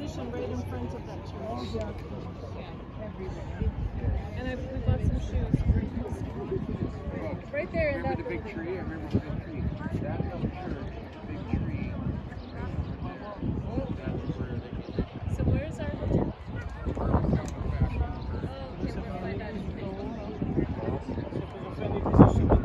position right in front of that church. And we bought some shoes. Right there in that the big tree? I remember the big tree. That little church, the big tree. So where's our hotel? Oh, okay, we'll find out.